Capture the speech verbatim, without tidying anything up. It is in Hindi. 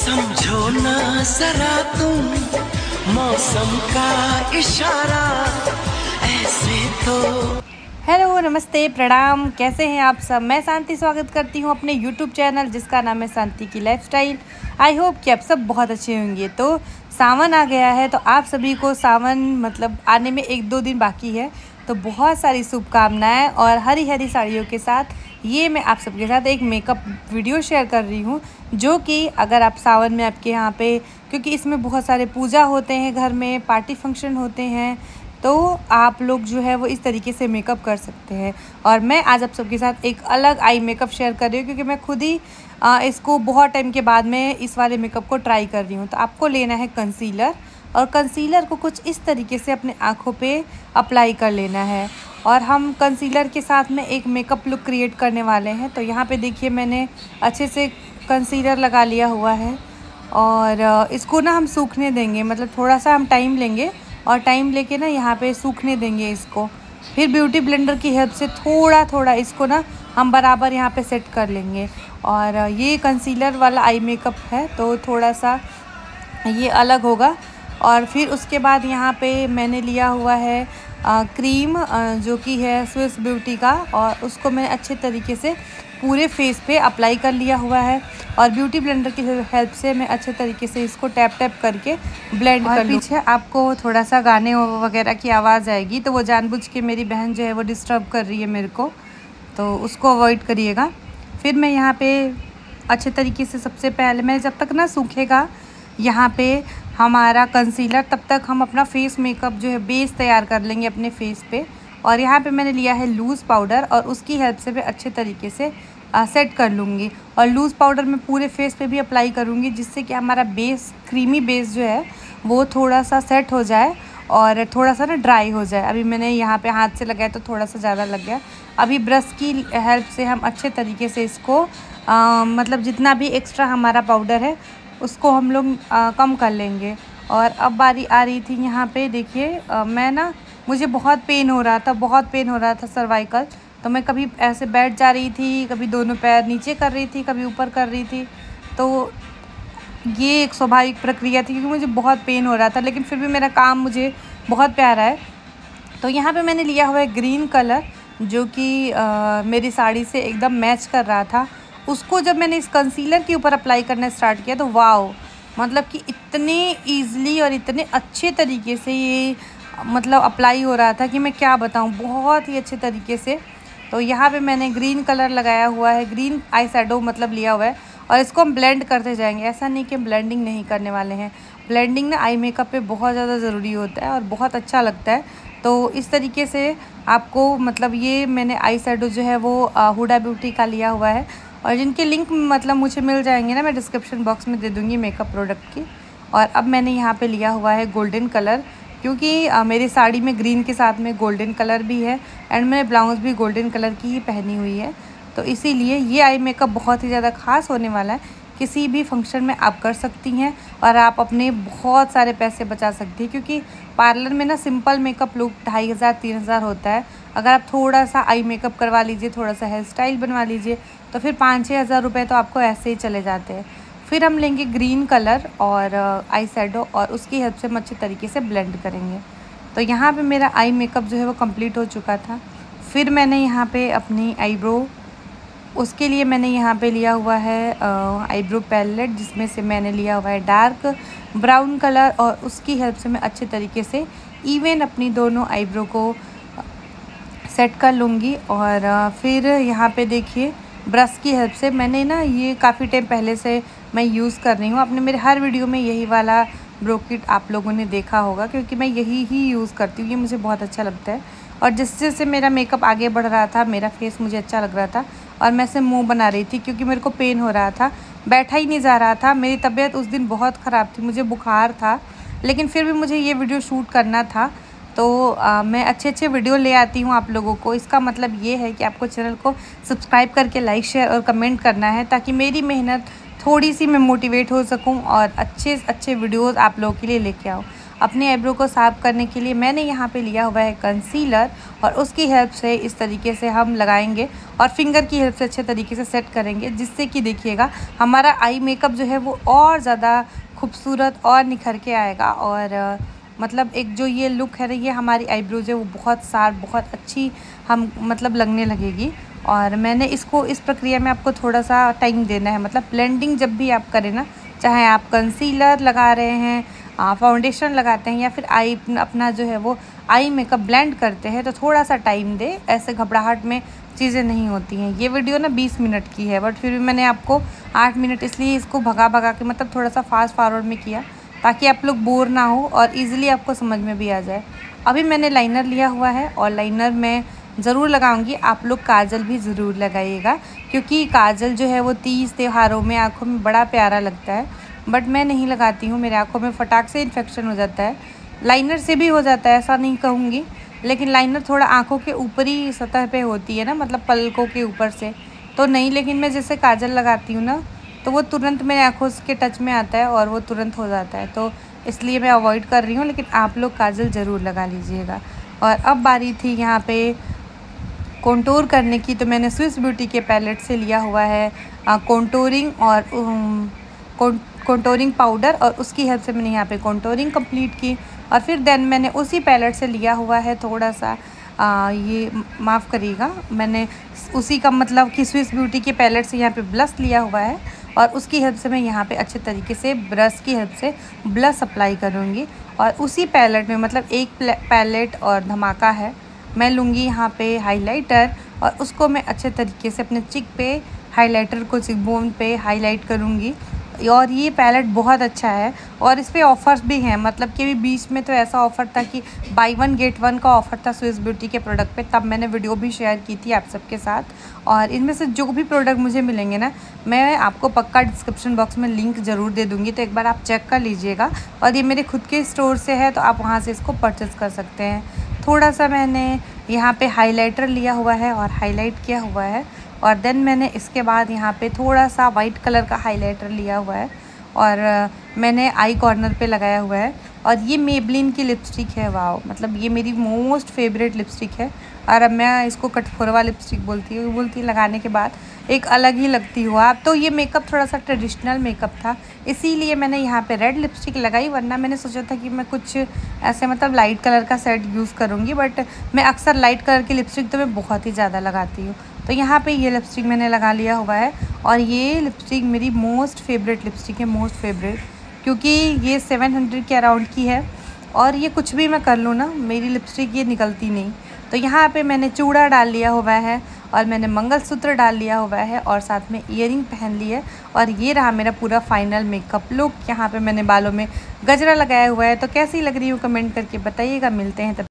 समझो ना जरा तुम मौसम का इशारा ऐसे तो। हेलो, नमस्ते, प्रणाम। कैसे हैं आप सब? मैं शांति स्वागत करती हूं अपने यूट्यूब चैनल जिसका नाम है शांति की लाइफस्टाइल। आई होप कि आप सब बहुत अच्छे होंगे। तो सावन आ गया है, तो आप सभी को सावन मतलब आने में एक दो दिन बाकी है, तो बहुत सारी शुभकामनाएं। और हरी हरी साड़ियों के साथ ये मैं आप सबके साथ एक मेकअप वीडियो शेयर कर रही हूँ, जो कि अगर आप सावन में आपके यहाँ पे, क्योंकि इसमें बहुत सारे पूजा होते हैं, घर में पार्टी फंक्शन होते हैं, तो आप लोग जो है वो इस तरीके से मेकअप कर सकते हैं। और मैं आज आप सबके साथ एक अलग आई मेकअप शेयर कर रही हूँ, क्योंकि मैं खुद ही आ, इसको बहुत टाइम के बाद में इस वाले मेकअप को ट्राई कर रही हूँ। तो आपको लेना है कंसीलर, और कंसीलर को कुछ इस तरीके से अपने आँखों पे अप्लाई कर लेना है। और हम कंसीलर के साथ में एक मेकअप लुक क्रिएट करने वाले हैं। तो यहाँ पे देखिए मैंने अच्छे से कंसीलर लगा लिया हुआ है, और इसको ना हम सूखने देंगे, मतलब थोड़ा सा हम टाइम लेंगे और टाइम लेके ना यहाँ पे सूखने देंगे इसको। फिर ब्यूटी ब्लेंडर की हेल्प से थोड़ा थोड़ा इसको ना हम बराबर यहाँ पे सेट कर लेंगे। और ये कंसीलर वाला आई मेकअप है, तो थोड़ा सा ये अलग होगा। और फिर उसके बाद यहाँ पे मैंने लिया हुआ है आ, क्रीम आ, जो कि है स्विस ब्यूटी का, और उसको मैंने अच्छे तरीके से पूरे फेस पे अप्लाई कर लिया हुआ है। और ब्यूटी ब्लेंडर की हेल्प से मैं अच्छे तरीके से इसको टैप टैप करके ब्लेंड कर लूँ। पीछे आपको थोड़ा सा गाने वगैरह की आवाज़ आएगी, तो वो जानबूझ के मेरी बहन जो है वो डिस्टर्ब कर रही है मेरे को, तो उसको अवॉइड करिएगा। फिर मैं यहाँ पे अच्छे तरीके से सबसे पहले मैं जब तक ना सूखेगा यहाँ पे हमारा कंसीलर, तब तक हम अपना फेस मेकअप जो है बेस तैयार कर लेंगे अपने फेस पे। और यहाँ पे मैंने लिया है लूज़ पाउडर, और उसकी हेल्प से मैं अच्छे तरीके से आ, सेट कर लूँगी। और लूज़ पाउडर मैं पूरे फेस पे भी अप्लाई करूँगी, जिससे कि हमारा बेस, क्रीमी बेस जो है वो थोड़ा सा सेट हो जाए और थोड़ा सा ना ड्राई हो जाए। अभी मैंने यहाँ पे हाथ से लगाया तो थोड़ा सा ज़्यादा लग गया। अभी ब्रश की हेल्प से हम अच्छे तरीके से इसको आ, मतलब जितना भी एक्स्ट्रा हमारा पाउडर है उसको हम लोग कम कर लेंगे। और अब बारी आ रही थी यहाँ पे देखिए, मैं ना मुझे बहुत पेन हो रहा था, बहुत पेन हो रहा था सर्वाइकल। तो मैं कभी ऐसे बैठ जा रही थी, कभी दोनों पैर नीचे कर रही थी, कभी ऊपर कर रही थी। तो ये एक स्वाभाविक प्रक्रिया थी, क्योंकि मुझे बहुत पेन हो रहा था, लेकिन फिर भी मेरा काम मुझे बहुत प्यारा है। तो यहाँ पे मैंने लिया हुआ है ग्रीन कलर, जो कि मेरी साड़ी से एकदम मैच कर रहा था। उसको जब मैंने इस कंसीलर के ऊपर अप्लाई करना स्टार्ट किया तो वाओ, मतलब कि इतने ईज़िली और इतने अच्छे तरीके से ये मतलब अप्लाई हो रहा था कि मैं क्या बताऊँ, बहुत ही अच्छे तरीके से। तो यहाँ पे मैंने ग्रीन कलर लगाया हुआ है, ग्रीन आई शैडो मतलब लिया हुआ है, और इसको हम ब्लेंड करते जाएंगे। ऐसा नहीं कि हम ब्लेंडिंग नहीं करने वाले हैं, ब्लेंडिंग ना आई मेकअप पे बहुत ज़्यादा ज़रूरी होता है और बहुत अच्छा लगता है। तो इस तरीके से आपको मतलब ये मैंने आई शैडो जो है वो हुडा ब्यूटी का लिया हुआ है, और जिनके लिंक मतलब मुझे मिल जाएंगे ना, मैं डिस्क्रिप्शन बॉक्स में दे दूँगी मेकअप प्रोडक्ट की। और अब मैंने यहाँ पे लिया हुआ है गोल्डन कलर, क्योंकि आ, मेरी साड़ी में ग्रीन के साथ में गोल्डन कलर भी है, एंड मैंने ब्लाउज़ भी गोल्डन कलर की ही पहनी हुई है। तो इसीलिए ये आई मेकअप बहुत ही ज़्यादा ख़ास होने वाला है, किसी भी फंक्शन में आप कर सकती हैं और आप अपने बहुत सारे पैसे बचा सकती हैं। क्योंकि पार्लर में ना सिंपल मेकअप लुक ढाई हज़ार तीन हज़ार होता है। अगर आप थोड़ा सा आई मेकअप करवा लीजिए, थोड़ा सा हेयर स्टाइल बनवा लीजिए, तो फिर पाँच छः हज़ार रुपये तो आपको ऐसे ही चले जाते हैं। फिर हम लेंगे ग्रीन कलर और आई शैडो, और उसकी हेल्प से हम अच्छे तरीके से ब्लेंड करेंगे। तो यहाँ पे मेरा आई मेकअप जो है वो कंप्लीट हो चुका था। फिर मैंने यहाँ पे अपनी आईब्रो, उसके लिए मैंने यहाँ पे लिया हुआ है आईब्रो पैलेट, जिसमें से मैंने लिया हुआ है डार्क ब्राउन कलर, और उसकी हेल्प से मैं अच्छे तरीके से इवन अपनी दोनों आईब्रो को सेट कर लूँगी। और फिर यहाँ पे देखिए ब्रश की हेल्प से मैंने ना ये काफ़ी टाइम पहले से मैं यूज़ कर रही हूँ। आपने मेरे हर वीडियो में यही वाला ब्रो किट आप लोगों ने देखा होगा, क्योंकि मैं यही ही यूज़ करती हूँ, ये मुझे बहुत अच्छा लगता है। और जिससे से मेरा मेकअप आगे बढ़ रहा था, मेरा फेस मुझे अच्छा लग रहा था, और मैं से मुँह बना रही थी, क्योंकि मेरे को पेन हो रहा था, बैठा ही नहीं जा रहा था। मेरी तबीयत उस दिन बहुत ख़राब थी, मुझे बुखार था, लेकिन फिर भी मुझे ये वीडियो शूट करना था। तो आ, मैं अच्छे अच्छे वीडियो ले आती हूँ आप लोगों को। इसका मतलब ये है कि आपको चैनल को सब्सक्राइब करके लाइक शेयर और कमेंट करना है, ताकि मेरी मेहनत थोड़ी सी मैं मोटिवेट हो सकूँ और अच्छे अच्छे वीडियोस आप लोगों के लिए लेके आऊँ। अपने आईब्रो को साफ करने के लिए मैंने यहाँ पे लिया हुआ है कंसीलर, और उसकी हेल्प से इस तरीके से हम लगाएंगे और फिंगर की हेल्प से अच्छे तरीके से सेट करेंगे, जिससे कि देखिएगा हमारा आई मेकअप जो है वो और ज़्यादा खूबसूरत और निखर के आएगा। और मतलब एक जो ये लुक है ना, ये हमारी आईब्रोज है वो बहुत शार्प, बहुत अच्छी हम मतलब लगने लगेगी। और मैंने इसको इस प्रक्रिया में आपको थोड़ा सा टाइम देना है। मतलब ब्लेंडिंग जब भी आप करें ना, चाहे आप कंसीलर लगा रहे हैं, फाउंडेशन लगाते हैं, या फिर आई अपना जो है वो आई मेकअप ब्लेंड करते हैं, तो थोड़ा सा टाइम दे। ऐसे घबराहट में चीज़ें नहीं होती हैं। ये वीडियो ना बीस मिनट की है, बट फिर भी मैंने आपको आठ मिनट इसलिए इसको भगा भगा के मतलब थोड़ा सा फास्ट फॉरवर्ड में किया, ताकि आप लोग बोर ना हो और इजीली आपको समझ में भी आ जाए। अभी मैंने लाइनर लिया हुआ है और लाइनर में ज़रूर लगाऊंगी। आप लोग काजल भी ज़रूर लगाइएगा, क्योंकि काजल जो है वो तीज त्योहारों में आँखों में बड़ा प्यारा लगता है, बट मैं नहीं लगाती हूँ। मेरे आँखों में फटाक से इन्फेक्शन हो जाता है। लाइनर से भी हो जाता है, ऐसा नहीं कहूँगी, लेकिन लाइनर थोड़ा आँखों के ऊपरी सतह पे होती है ना, मतलब पलकों के ऊपर से तो नहीं। लेकिन मैं जैसे काजल लगाती हूँ ना, तो वो तुरंत मेरे आँखों के टच में आता है और वो तुरंत हो जाता है, तो इसलिए मैं अवॉइड कर रही हूँ। लेकिन आप लोग काजल ज़रूर लगा लीजिएगा। और अब बारी थी यहाँ पे कॉन्टूर करने की, तो मैंने स्विस ब्यूटी के पैलेट से लिया हुआ है कॉन्टूरिंग और कॉन्टूरिंग पाउडर, और उसकी हेल्प से मैंने यहाँ पे कॉन्टूरिंग कंप्लीट की। और फिर देन मैंने उसी पैलेट से लिया हुआ है थोड़ा सा आ, ये माफ़ करिएगा, मैंने उसी का मतलब कि स्विस ब्यूटी के पैलेट से यहाँ पे ब्लश लिया हुआ है, और उसकी हेल्प से मैं यहाँ पे अच्छे तरीके से ब्रश की हेल्प से ब्लश अप्लाई करूँगी। और उसी पैलेट में मतलब एक पैलेट और धमाका है, मैं लूँगी यहाँ पे हाइलाइटर, और उसको मैं अच्छे तरीके से अपने चिक पे हाइलाइटर को चिक बोन पे हाईलाइट करूँगी। और ये पैलेट बहुत अच्छा है और इस पर ऑफ़र्स भी हैं। मतलब कि अभी बीच में तो ऐसा ऑफ़र था कि बाई वन गेट वन का ऑफ़र था स्विस ब्यूटी के प्रोडक्ट पे, तब मैंने वीडियो भी शेयर की थी आप सबके साथ। और इनमें से जो भी प्रोडक्ट मुझे मिलेंगे ना, मैं आपको पक्का डिस्क्रिप्शन बॉक्स में लिंक ज़रूर दे दूँगी, तो एक बार आप चेक कर लीजिएगा। और ये मेरे खुद के स्टोर से है, तो आप वहाँ से इसको परचेज़ कर सकते हैं। थोड़ा सा मैंने यहाँ पे हाइलाइटर लिया हुआ है और हाईलाइट किया हुआ है, और देन मैंने इसके बाद यहाँ पे थोड़ा सा वाइट कलर का हाइलाइटर लिया हुआ है और मैंने आई कॉर्नर पे लगाया हुआ है। और ये मेबलिन की लिपस्टिक है, वाओ, मतलब ये मेरी मोस्ट फेवरेट लिपस्टिक है। और अब मैं इसको कठफोरवा लिपस्टिक बोलती हूँ, बोलती लगाने के बाद एक अलग ही लगती हुआ। अब तो ये मेकअप थोड़ा सा ट्रेडिशनल मेकअप था, इसीलिए मैंने यहाँ पे रेड लिपस्टिक लगाई, वरना मैंने सोचा था कि मैं कुछ ऐसे मतलब लाइट कलर का सेट यूज़ करूँगी। बट मैं अक्सर लाइट कलर की लिपस्टिक तो मैं बहुत ही ज़्यादा लगाती हूँ, तो यहाँ पे ये लिपस्टिक मैंने लगा लिया हुआ है। और ये लिपस्टिक मेरी मोस्ट फेवरेट लिपस्टिक है, मोस्ट फेवरेट, क्योंकि ये सेवन हंड्रेड के अराउंड की है, और ये कुछ भी मैं कर लूँ ना, मेरी लिपस्टिक ये निकलती नहीं। तो यहाँ पे मैंने चूड़ा डाल लिया हुआ है, और मैंने मंगलसूत्र डाल लिया हुआ है, और साथ में ईयरिंग पहन ली है। और ये रहा मेरा पूरा फाइनल मेकअप लुक। यहाँ पे मैंने बालों में गजरा लगाया हुआ है। तो कैसी लग रही हूँ कमेंट करके बताइएगा। मिलते हैं तब